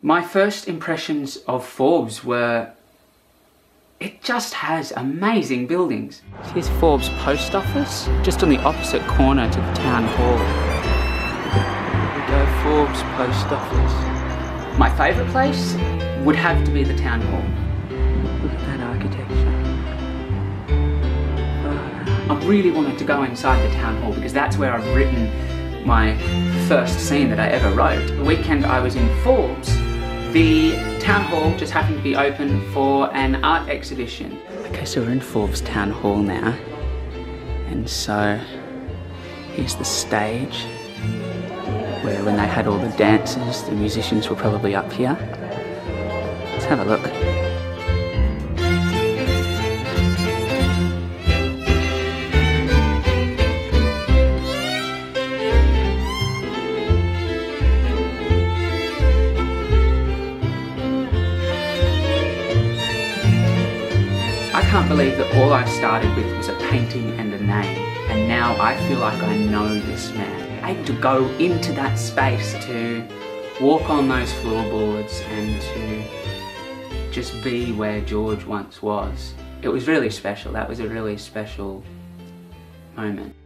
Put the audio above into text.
My first impressions of Forbes were, it just has amazing buildings. Here's Forbes post office, just on the opposite corner to the town hall. Here we go, Forbes post office. My favourite place would have to be the town hall. Look at that architecture. I really wanted to go inside the town hall because that's where I've written my first scene that I ever wrote. The weekend I was in Forbes, the town hall just happened to be open for an art exhibition. Okay, so we're in Forbes town hall now, and so here's the stage where when they had all the dancers, the musicians were probably up here. Let's have a look. I can't believe that all I started with was a painting and a name, and now I feel like I know this man. Able to go into that space, to walk on those floorboards and to just be where George once was. It was really special. That was a really special moment.